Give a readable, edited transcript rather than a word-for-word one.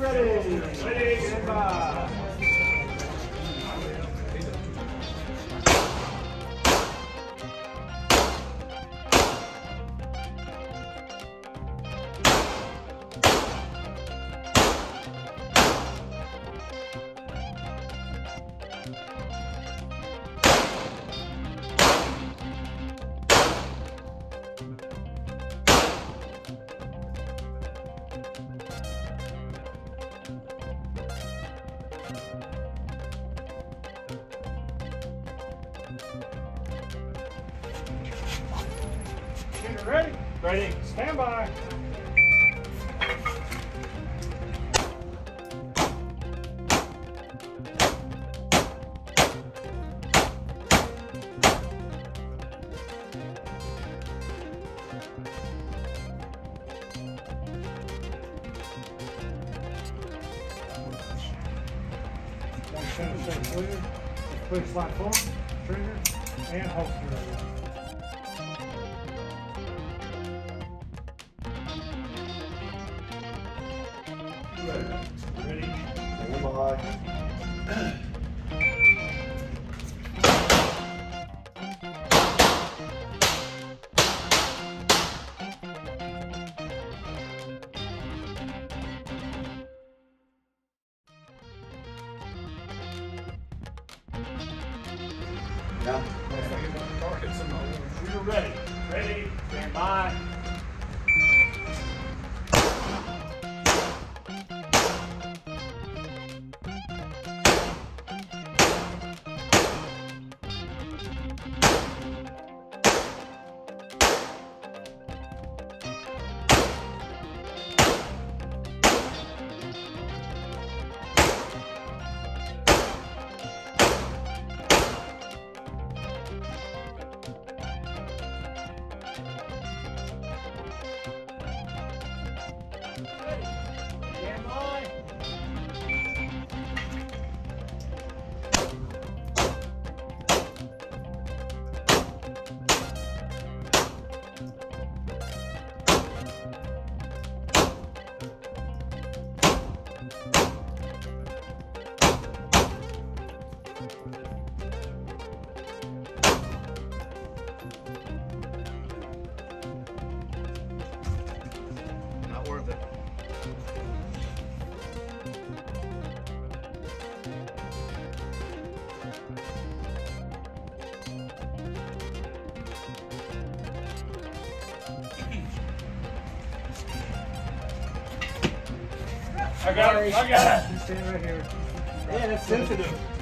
ready. Ready, stand by. Ready? Ready. Stand by. One center straight clear. Quick slide forward, trigger, and holster. Ready? Stand by. Yeah. You're ready. Ready? Stand by. Stand by. Not worth it. I got it. I got it. Stand right here. Man, it's sensitive.